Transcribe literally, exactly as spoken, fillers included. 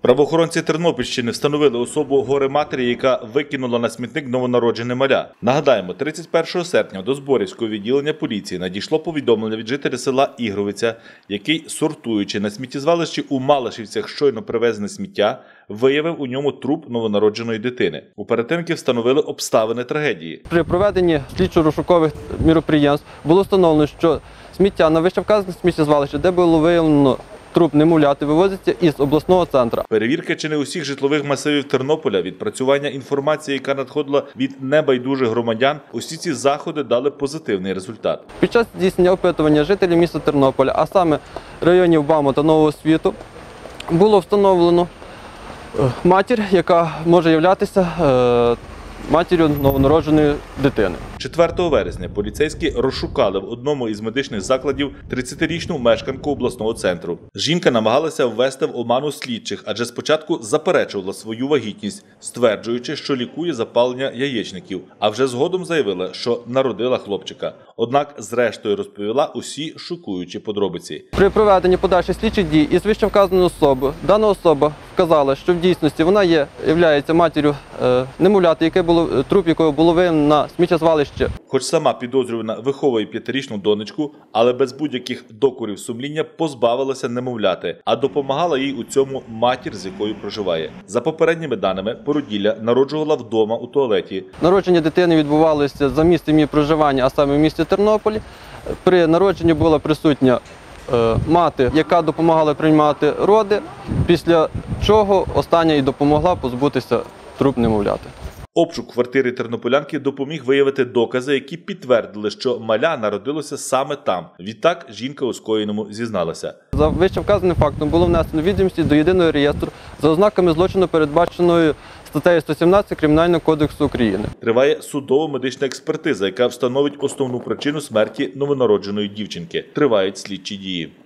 Правоохоронці Тернопільщини встановили особу горе-матері, яка викинула на смітник новонароджене маля. Нагадаємо, тридцять першого серпня до Зборівського відділення поліції надійшло повідомлення від жителя села Ігровиця, який, сортуючи на сміттєзвалищі у Малашівцях щойно привезене сміття, виявив у ньому труп новонародженої дитини. Оперативники встановили обставини трагедії. При проведенні слідчо-розшукових міроприємств було встановлено, що сміття на вищевказане сміттєзвалище, де було виявлено труп немовляти, вивозиться із обласного центру. Перевірка чи не усіх житлових масивів Тернополя, відпрацювання інформації, яка надходила від небайдужих громадян, усі ці заходи дали позитивний результат. Під час здійснення опитування жителів міста Тернополя, а саме районів Бама та Нового Світу, було встановлено матір, яка може являтися матір'ю новонародженої дитини. четвертого вересня поліцейські розшукали в одному із медичних закладів тридцятирічну мешканку обласного центру. Жінка намагалася ввести в оману слідчих, адже спочатку заперечувала свою вагітність, стверджуючи, що лікує запалення яєчників, а вже згодом заявила, що народила хлопчика. Однак, зрештою, розповіла усі шокуючі подробиці. При проведенні подальших слідчих дій із вищевказаною особою, дана особа вказала, що в дійсності вона є, являється матір'ю е, немовляти, яке було, труп якого було виявлено на сміттєзвалищі. Хоч сама підозрювана виховує п'ятирічну донечку, але без будь-яких докорів сумління позбавилася немовляти, а допомагала їй у цьому матір, з якою проживає. За попередніми даними, породілля народжувала вдома у туалеті. Народження дитини відбувалося за місцем її проживання, а саме в місті Тернополі. При народженні була присутня е, мати, яка допомагала приймати роди, після чого остання і допомогла позбутися труп немовляти. Обшук квартири тернополянки допоміг виявити докази, які підтвердили, що маля народилося саме там. Відтак, жінка у скоєному зізналася. За вищевказаним фактом було внесено відомості до єдиного реєстру за ознаками злочину, передбаченої статтею сто сімнадцять Кримінального кодексу України. Триває судово-медична експертиза, яка встановить основну причину смерті новонародженої дівчинки. Тривають слідчі дії.